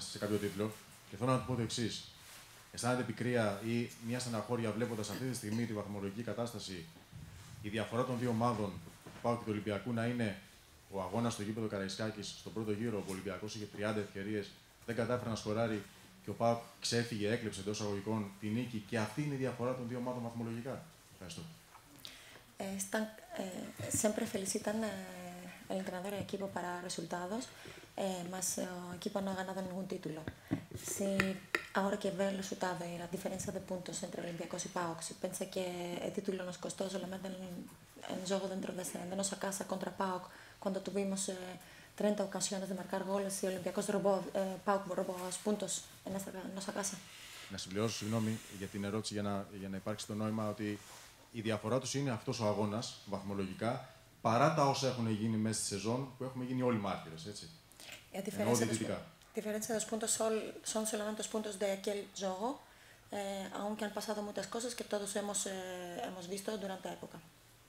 κατάσταση σε κάποιο τίτλο. Και θέλω να του πω το εξής. Αισθάνεται πικρία ή μια στεναχώρια βλέποντας αυτή τη στιγμή τη βαθμολογική κατάσταση, η διαφορά των δύο ομάδων του ΠΑΟΚ και του Ολυμπιακού να είναι ο αγώνας στο γήπεδο Καραϊσκάκης στον πρώτο γύρο, ο Ολυμπιακός είχε 30 ευκαιρίες, δεν κατάφερε να σκοράρει και ο ΠΑΟΚ ξέφυγε, έκλεψε εντός εισαγωγικών τη νίκη και αυτή είναι η διαφορά των δύο ομάδων βαθμολογικά. Ευχαριστώ. Sempre felicitan al entrenador y al equipo para resultados, mas el equipo no ha ganado ningún título. Si ahora que ve el resultado y la diferencia de puntos entre Olympiacos y PAOK, si piensa que el título nos costó solamente en juego dentro de nuestra casa contra PAOK, cuando tuvimos 30 ocasiones de marcar goles y Olympiacos PAOK robó los puntos en nuestra casa. Να συμπληρώσω, συγγνώμη για την ερώτηση, για να υπάρξει το νόημα ότι η διαφορά τους είναι αυτός ο αγώνας βαθμολογικά, παρά τα όσα έχουν γίνει μέσα στη σεζόν που έχουμε γίνει όλοι μάρτυρες, έτσι. La diferencia de los puntos son solamente los puntos de aquel juego, aunque han pasado muchas cosas que todos hemos visto durante la época.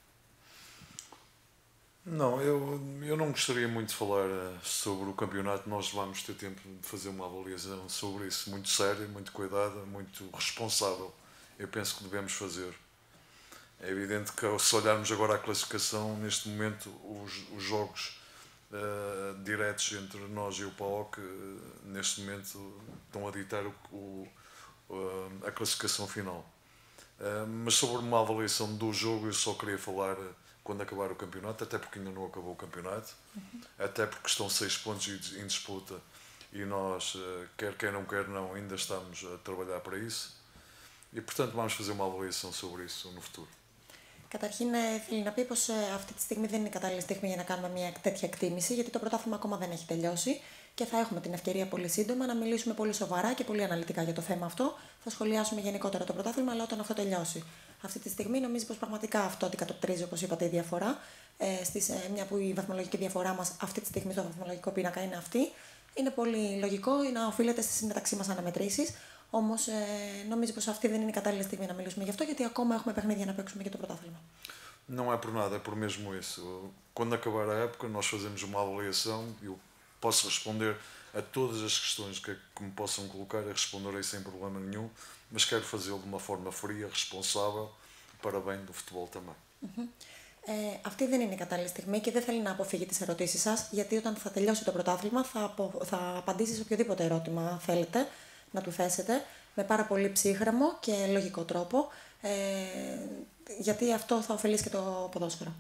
Não, eu não gostaria muito de falar sobre o campeonato. Nós vamos ter tempo de fazer uma avaliação sobre isso muito séria, muito cuidada, muito responsável. Eu penso que devemos fazer. É evidente que se olharmos agora à classificação, neste momento os jogos diretos entre nós e o PAOK neste momento estão a ditar a classificação final. Mas sobre uma avaliação do jogo eu só queria falar quando acabar o campeonato, até porque ainda não acabou o campeonato, até porque estão 6 pontos em disputa e nós, quer não, ainda estamos a trabalhar para isso e portanto vamos fazer uma avaliação sobre isso no futuro. Καταρχήν, θέλει να πει πως αυτή τη στιγμή δεν είναι η κατάλληλη στιγμή για να κάνουμε μια τέτοια εκτίμηση, γιατί το πρωτάθλημα ακόμα δεν έχει τελειώσει και θα έχουμε την ευκαιρία πολύ σύντομα να μιλήσουμε πολύ σοβαρά και πολύ αναλυτικά για το θέμα αυτό. Θα σχολιάσουμε γενικότερα το πρωτάθλημα, αλλά όταν αυτό τελειώσει. Αυτή τη στιγμή νομίζω πως πραγματικά αυτό αντικατοπτρίζει, όπως είπατε, η διαφορά. Μια που η βαθμολογική διαφορά μας αυτή τη στιγμή στο βαθμολογικό πίνακα είναι αυτή. Είναι πολύ λογικό να οφείλεται στις μεταξύ μας αναμετρήσεις. Όμως νομίζω πως αυτή δεν είναι η κατάλληλη στιγμή να μιλήσουμε γι' αυτό, γιατί ακόμα έχουμε παιχνίδια να παίξουμε για το πρωτάθλημα. Não é por nada, é por mesmo isso. Quando acabar a época, nós fazemos uma avaliação e eu posso responder a todas as questões que me possam colocar e responderei sem problema nenhum, mas quero fazê-lo de uma forma fria, responsável, para bem do futebol também. Αυτή δεν είναι η κατάλληλη στιγμή και δεν θέλει να αποφύγει τις ερωτήσεις σας, γιατί όταν θα τελειώσει το πρωτάθλημα θα απαντήσει σε οποιοδήποτε ερώτημα θέλετε να του θέσετε με πάρα πολύ ψύχραμο και λογικό τρόπο, γιατί αυτό θα ωφελήσει και το ποδόσφαιρο.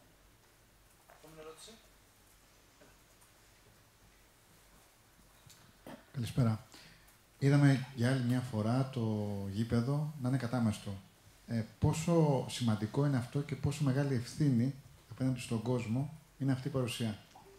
Καλησπέρα. Είδαμε για άλλη μια φορά το γήπεδο να είναι κατάμεστο. Πόσο σημαντικό είναι αυτό και πόσο μεγάλη ευθύνη απέναντι στον κόσμο είναι αυτή η παρουσία?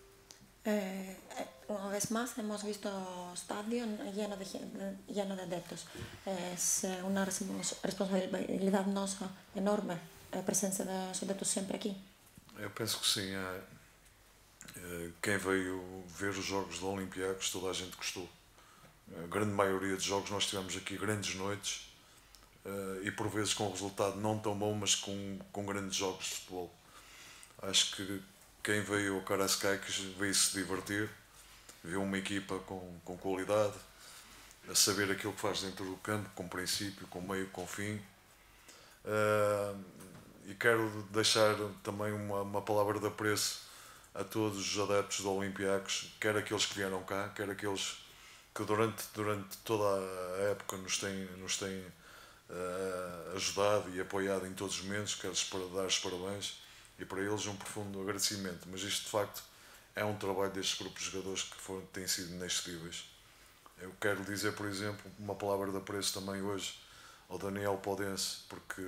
Una vez más hemos visto estadios lleno de adeptos. Es una responsabilidad nuestra enorme presencia de los adeptos siempre aquí. Eu penso que sim. Quem veio ver os jogos do Olympiacos, toda a gente gostou. A grande maioria dos jogos nós tivemos aqui grandes noites e por vezes com resultado não tão bom, mas com grandes jogos de futebol. Acho que quem veio ao Karaiskakis veio se divertir, viu uma equipa com qualidade, a saber aquilo que faz dentro do campo, com princípio, com meio, com fim. E quero deixar também uma palavra de apreço a todos os adeptos do Olympiacos, quer aqueles que vieram cá, quer aqueles que durante toda a época nos têm ajudado e apoiado em todos os momentos. Quero dar os parabéns e para eles um profundo agradecimento. Mas isto de facto é um trabalho destes grupos de jogadores que têm sido inexcedíveis. Eu quero dizer, por exemplo, uma palavra de apreço também hoje ao Daniel Podense, porque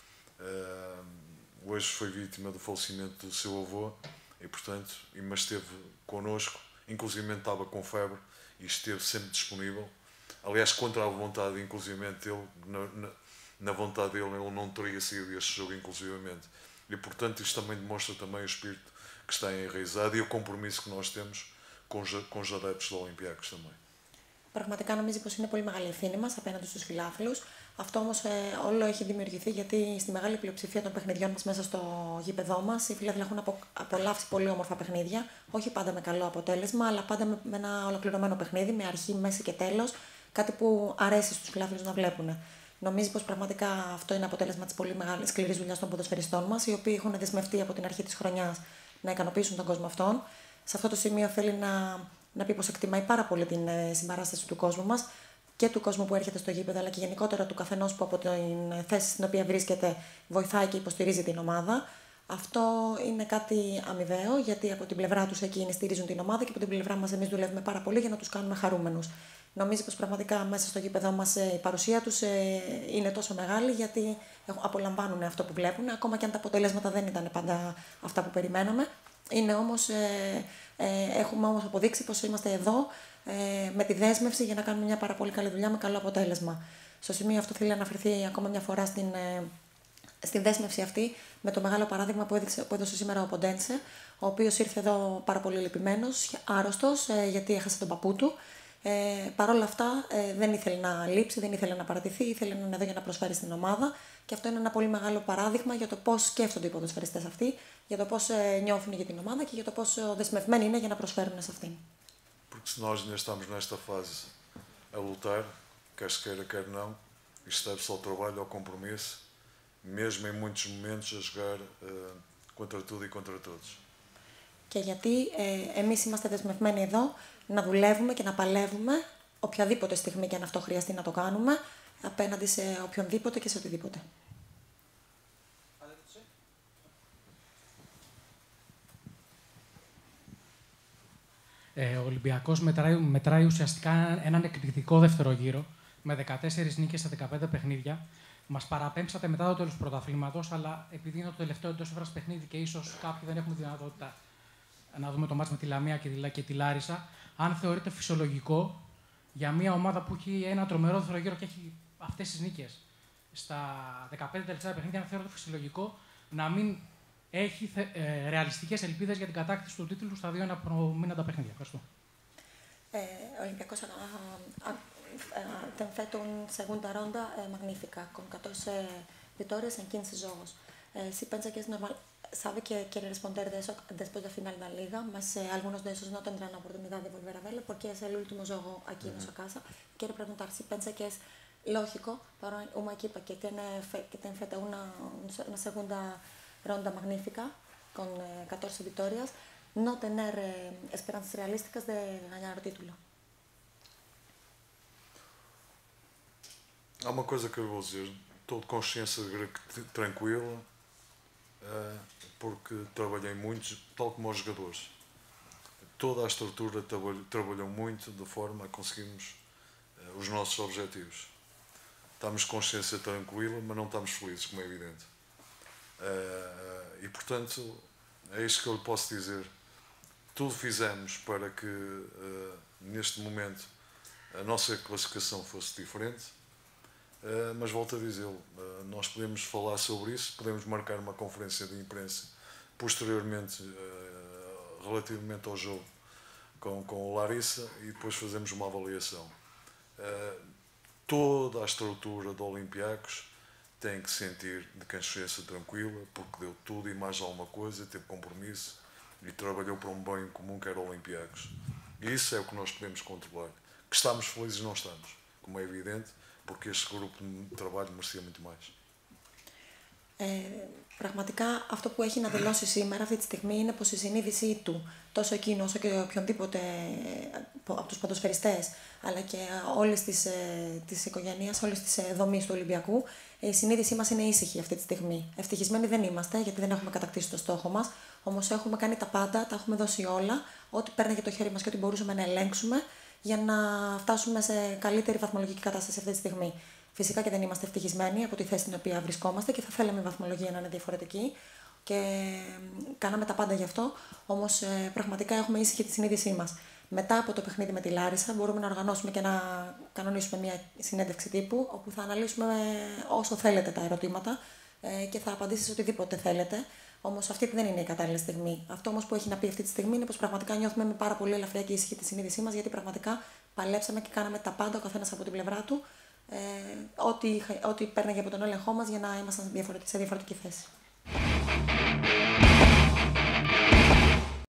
hoje foi vítima do falecimento do seu avô e portanto, mas esteve connosco, inclusive estava com febre e esteve sempre disponível. Aliás, contra a vontade, inclusive ele, na vontade dele, ele não teria sido este jogo, inclusivamente. E portanto, isto também demonstra também o espírito que está enraizado e o compromisso que nós temos com os adeptos do Olympiacos também. Πραγματικά νομίζω πως είναι πολύ μεγάλη ευθύνη μας απέναντι στους φιλάθλους, Αυτό όμως όλο έχει δημιουργηθεί γιατί στη μεγάλη πλειοψηφία των παιχνιδιών μας μέσα στο γήπεδό μας οι φίλαθλοι έχουν απολαύσει πολύ όμορφα παιχνίδια. Όχι πάντα με καλό αποτέλεσμα, αλλά πάντα με ένα ολοκληρωμένο παιχνίδι, με αρχή, μέση και τέλος. Κάτι που αρέσει στους φιλάθλους να βλέπουν. Νομίζω πως πραγματικά αυτό είναι αποτέλεσμα της πολύ μεγάλης σκληρής δουλειάς των ποδοσφαιριστών μας, οι οποίοι έχουν δεσμευτεί από την αρχή της χρονιάς να ικανοποιήσουν τον κόσμο αυτόν. Σε αυτό το σημείο θέλει να πει πως εκτιμάει πάρα πολύ την συμπαράσταση του κόσμου μας και του κόσμου που έρχεται στο γήπεδο, αλλά και γενικότερα του καθενός που από την θέση στην οποία βρίσκεται βοηθάει και υποστηρίζει την ομάδα. Αυτό είναι κάτι αμοιβαίο, γιατί από την πλευρά τους εκείνοι στηρίζουν την ομάδα και από την πλευρά μας εμείς δουλεύουμε πάρα πολύ για να τους κάνουμε χαρούμενους. Νομίζω πως πραγματικά μέσα στο γήπεδό μας η παρουσία τους είναι τόσο μεγάλη, γιατί απολαμβάνουν αυτό που βλέπουν, ακόμα και αν τα αποτελέσματα δεν ήταν πάντα αυτά που περιμέναμε. Έχουμε όμως αποδείξει πως είμαστε εδώ με τη δέσμευση για να κάνουμε μια πάρα πολύ καλή δουλειά με καλό αποτέλεσμα. Στο σημείο αυτό θέλω να αναφερθεί ακόμα μια φορά στην δέσμευση αυτή με το μεγάλο παράδειγμα που έδωσε σήμερα ο Ποντένσε, ο οποίος ήρθε εδώ πάρα πολύ λυπημένος, άρρωστος, γιατί έχασε τον παππού του. Παρ' όλα αυτά δεν ήθελε να λείψει, δεν ήθελε να παρατηθεί, ήθελε να είναι εδώ για να προσφέρει στην ομάδα και αυτό είναι ένα πολύ μεγάλο παράδειγμα για το πώς σκέφτονται οι ποδοσφαιριστές αυτοί, για το πώς νιώθουν για την ομάδα και για το πώς δεσμευμένοι είναι για να προσφέρουν σε αυτήν. Porque se nós ainda estamos nesta fase a lutar, quer se queira, quer não, isto deve-se ao trabalho, ao compromisso, mesmo em muitos momentos a jogar contra tudo e contra todos. Και γιατί εμείς είμαστε δεσμευμένοι εδώ να δουλεύουμε και να παλεύουμε οποιαδήποτε στιγμή και αν αυτό χρειαστεί να το κάνουμε απέναντι σε οποιονδήποτε και σε οτιδήποτε. Ο Ολυμπιακός μετράει ουσιαστικά έναν εκπληκτικό δεύτερο γύρο με 14 νίκες σε 15 παιχνίδια. Μας παραπέμψατε μετά το τέλος του πρωταθλήματος, αλλά επειδή είναι το τελευταίο εντός έδρας παιχνίδι και ίσως κάποιοι δεν έχουμε δυνατότητα να δούμε το μάτς με τη Λαμία και τη Λάρισα, αν θεωρείτε φυσιολογικό για μια ομάδα που έχει ένα τρομερό δεύτερο γύρο και έχει αυτές τις νίκες στα 15 τελευταία παιχνίδια, αν θεωρείτε φυσιολογικό να μην έχει ρεαλιστικές ελπίδες για την κατάκτηση του τίτλου στα δύο αναπομείναντα παιχνίδια. Ευχαριστώ. Olympiacos tem feito una segunda ronda magnífica, con 14 victorias en 15 juegos. Si piensa que es normal, sabe que quiere responder de eso después de final de la liga, mas algunos de esos no tendrán la oportunidad de volver a verlo porque es el último juego aquí en nuestra casa. Quiero preguntar si piensa que es lógico para una equipa que tiene feita una segunda ronda magnífica, con 14 victorias, no tener esperanzas realísticas de ganar el título. Há uma coisa que eu vou dizer, estou de consciência tranquila, porque trabalhei muito, tal como os jogadores. Toda a estrutura trabalhou muito de forma a conseguirmos os nossos objetivos. Estamos de consciência tranquila, mas não estamos felizes, como é evidente. E, portanto, é isto que eu lhe posso dizer. Tudo fizemos para que, neste momento, a nossa classificação fosse diferente. Mas volto a dizê-lo, nós podemos falar sobre isso, podemos marcar uma conferência de imprensa posteriormente, relativamente ao jogo com o Larissa, e depois fazemos uma avaliação. Toda a estrutura do Olympiacos tem que sentir de consciência tranquila, porque deu tudo e mais alguma coisa, teve compromisso e trabalhou para um bem comum que era o Olympiacos. E isso é o que nós podemos controlar. Que estamos felizes não estamos, como é evidente, porque este grupo de trabalho merecia muito mais. Πραγματικά αυτό που έχει να δηλώσει σήμερα αυτή τη στιγμή είναι πως η συνείδησή του, τόσο εκείνο όσο και οποιονδήποτε από τους ποδοσφαιριστές, αλλά και όλης της οικογένειας, όλης της δομής του Ολυμπιακού, η συνείδησή μας είναι ήσυχη αυτή τη στιγμή. Ευτυχισμένοι δεν είμαστε, γιατί δεν έχουμε κατακτήσει το στόχο μας, όμως έχουμε κάνει τα πάντα, τα έχουμε δώσει όλα, ό,τι παίρνει το χέρι μας και ό,τι μπορούσαμε να ελέγξουμε, για να φτάσουμε σε καλύτερη βαθμολογική κατάσταση αυτή τη στιγμή. Φυσικά και δεν είμαστε ευτυχισμένοι από τη θέση στην οποία βρισκόμαστε και θα θέλαμε η βαθμολογία να είναι διαφορετική και κάναμε τα πάντα γι' αυτό, όμως πραγματικά έχουμε ήσυχη τη συνείδησή μας. Μετά από το παιχνίδι με τη Λάρισα μπορούμε να οργανώσουμε και να κανονίσουμε μια συνέντευξη τύπου όπου θα αναλύσουμε όσο θέλετε τα ερωτήματα και θα απαντήσει σε οτιδήποτε θέλετε. Όμως αυτή δεν είναι η κατάλληλη στιγμή. Αυτό όμως που έχει να πει αυτή τη στιγμή είναι πως πραγματικά νιώθουμε με πάρα πολύ ελαφριά και ήσυχη τη συνείδησή μας, γιατί πραγματικά παλέψαμε και κάναμε τα πάντα ο καθένας από την πλευρά του ό,τι πέρναγε από τον έλεγχό μας για να ήμασταν σε διαφορετική θέση.